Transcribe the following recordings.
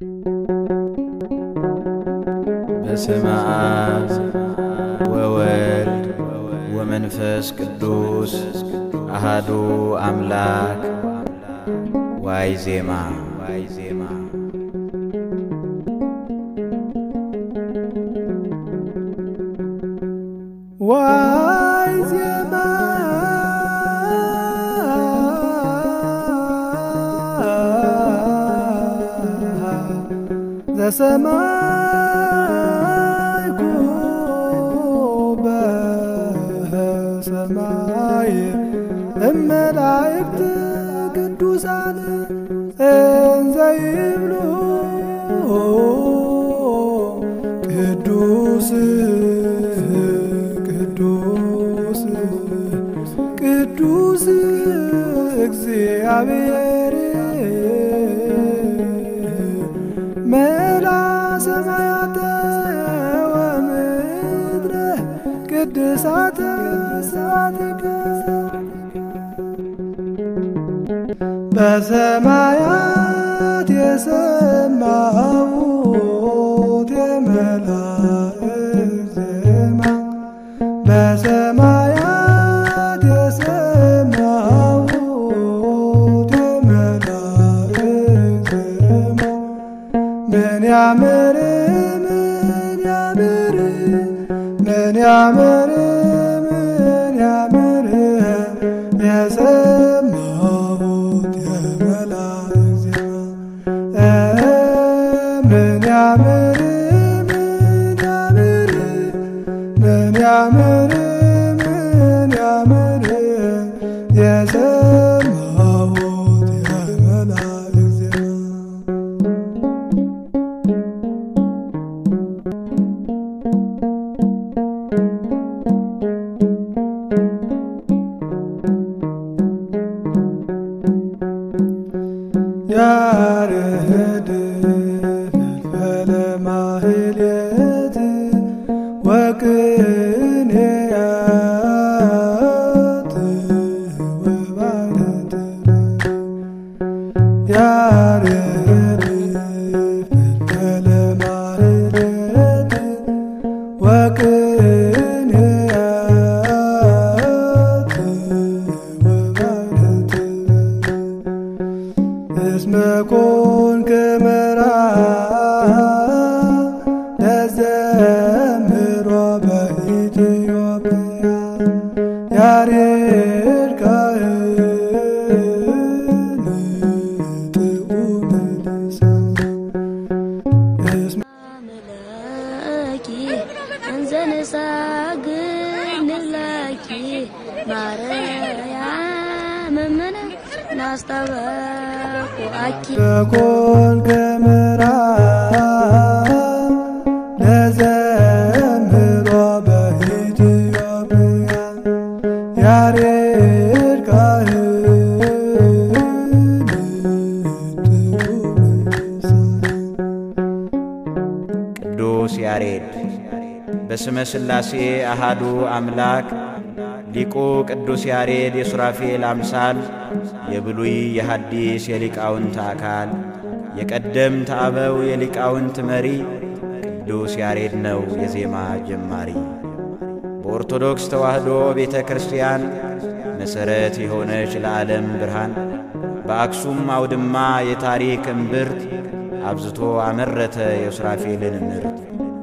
በስመ አብ ወወልድ ወመንፈስ ቅዱስ አሐዱ አምላክ ዋይዜማ ዋይዜማ ዘሰማይኩ በሰማይ እመላእክት ቅዱሳን እንዘ ይብሉ ቅዱስ ቅዱስ ቅዱስ እግዚአብሔር መላ ሰማያተ ወምድረ ቅድሳተ ስብሐቲከ በሰማያት የሰማሁት የመላእክት ዜማ በሰማያት የሰማሁት የመላእክት ዜማ ምን ያምር ምን ያምር ምን ያምር ምን ያምር የሰማሁት የመላእክት ዜማ ምን ያምር ምን ያምር ምን ያምር ምን ያምር የሰማሁት የመላእክት ዜማ ያሬድ ፈልፈለ ማህሌት ወቅኔያት ወባሕት ያሬድ ፈልፈለ ማህሌት ወቅኔያት ወባሕት እስመ ኮንከ መርዓ ለዘምሮ በኢትዮጵያ ያሬድ ካህን ጥዑመ ልሳን አምላኪ እንዘ ንሳግድለኪ ማርያም እምነ ናስተበኩአኪ በኮንከ መርዓ ለዘምሮ በኢትዮጵያ ያሬድ ካህን ጥዑመ ልሳን ቅዱስ ያሬድ በስመ ሥላሴ አሃዱ አምላክ ሊቁ ቅዱስ ያሬድ የሱራፌል አምሳል የብሉይ የሐዲስ የሊቃውንት አካል የቀደምት አበው የሊቃውንት መሪ ቅዱስ ያሬድ ነው የዜማ ጀማሪ። በኦርቶዶክስ ተዋሕዶ ቤተ ክርስቲያን መሠረት የሆነች ለዓለም ብርሃን በአክሱም አውድማ የታሪክ እምብርት አብዝቶ አመረተ የሱራፌልን ምርት።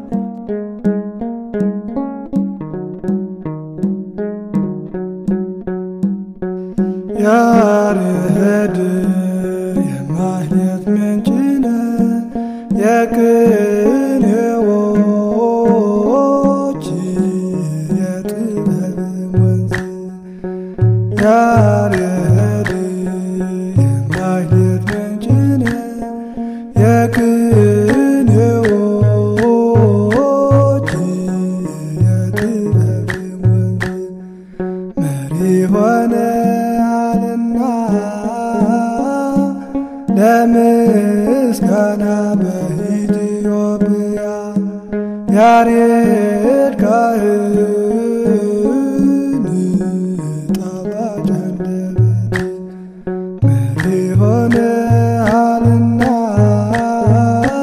ያሬድ የማህሌት ምንጭ ነህ የቅኔዎች የጥበብ ወንዝ ያሬድ የማህሌት ምንጭ ነህ የቅኔዎች የጥበብ ወንዝ መሪ ሆነ ለምስጋና በኢትዮጵያ ያሬድ ካህን ጣፋጭ አንደበት መሪ ሆነሃልና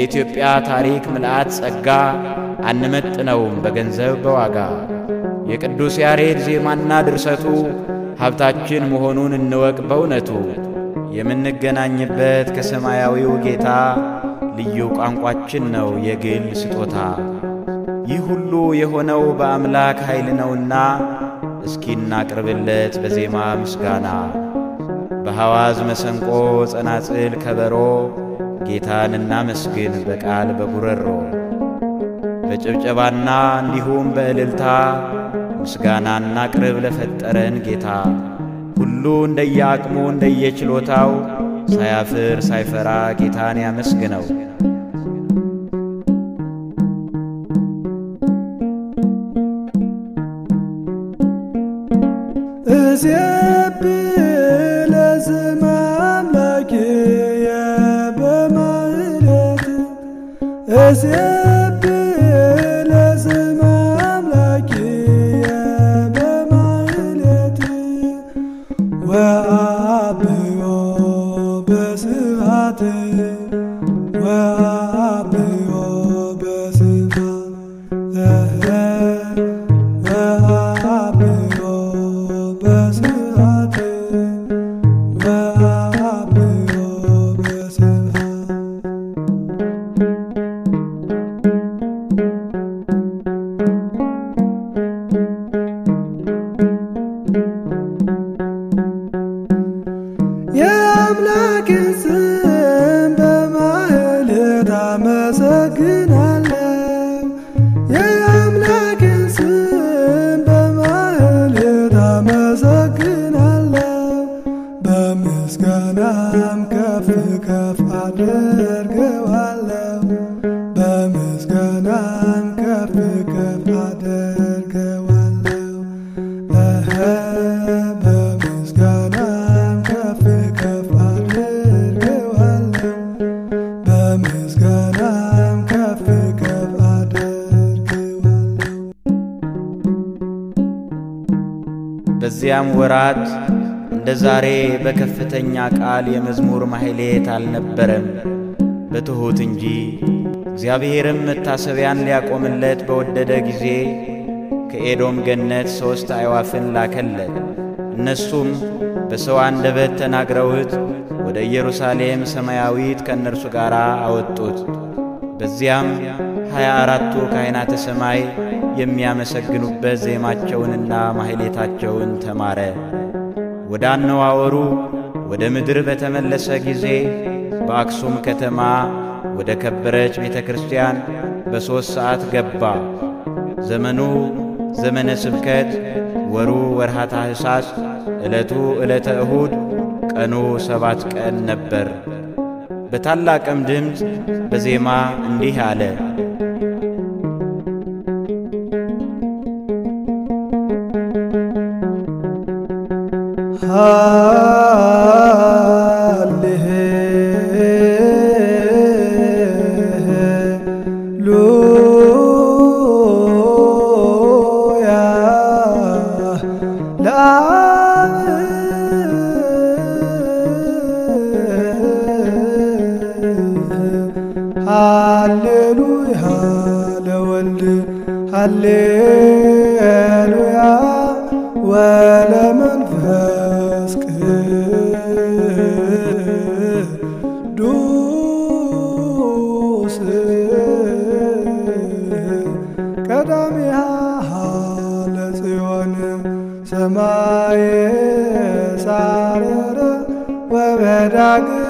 የኢትዮጵያ ታሪክ ምልአት ጸጋ አንመጥነውም በገንዘብ በዋጋ። የቅዱስ ያሬድ ዜማና ድርሰቱ ሀብታችን መሆኑን እንወቅ በእውነቱ። የምንገናኝበት ከሰማያዊው ጌታ ልዩ ቋንቋችን ነው የግል ስጦታ። ይህ ሁሉ የሆነው በአምላክ ኃይል ነውና እስኪ እናቅርብለት በዜማ ምስጋና። በሐዋዝ መሰንቆ ጸናጽል ከበሮ ጌታን እናመስግን በቃል በጉረሮ። በጭብጨባና እንዲሁም በእልልታ ምስጋና እናቅርብ ለፈጠረን ጌታ። ሁሉ እንደየአቅሙ እንደየችሎታው ሳያፍር ሳይፈራ ጌታን ያመስግነው። እሴብህ ለስመ አምላክየ በማኅሌት እሴብህ ለስመ አምላክየ በማኅሌት ወአብዮ በስብሐት ወአብዮ በስብሐት ወአብዮ በስብሐት ወአብዮ በስብሐት የአምላክን ስም በማኅሌት አመሰግናለሁ። የአምላክን ስም በማኅሌት አመሰግናለሁ። በምስጋናም ከፍ ከፍ አደርገዋለሁ። በምስጋናም ከፍ ከፍ አደርገዋለሁ። በምስጋናም ከፍ ከፍ አደርገዋለሁ። በምስጋናም ከፍ ከፍ አደርገዋለሁ። በዚያም ወራት እንደ ዛሬ በከፍተኛ ቃል የመዝሙር ማኅሌት አልነበረም በትሑት እንጂ። እግዚአብሔርም መታሰቢያን ሊያቆምለት በወደደ ጊዜ ከኤዶም ገነት 3 አዕዋፍን ላከለት። እነሱም በሰው አንደበት ተናግረውት ወደ ኢየሩሳሌም ሰማያዊት ከእነርሱ ጋር አወጡት። በዚያም 24ቱ ካህናተ ሰማይ የሚያመሰግኑበት ዜማቸውንና ማኅሌታቸውን ተማረ። ወደ አነዋወሩ ወደ ምድር በተመለሰ ጊዜ በአክሱም ከተማ ወደ ከበረች ቤተ ክርስቲያን በ3 ሰዓት ገባ። ዘመኑ ዘመነ ስብከት፣ ወሩ ወርሃ ታኅሳስ፣ ዕለቱ ዕለተ እሁድ፣ ቀኑ 7 ቀን ነበር። በታላቅም ድምፅ በዜማ እንዲህ አለ። ሃሌሉያ ለአብ ሃሌሉያ ለወልድ ሃሌሉያ ወለመንፈስ ቅዱስ ቀዳሚሃ ለጽዮን ሰማየ ሳረረ ወበዳግ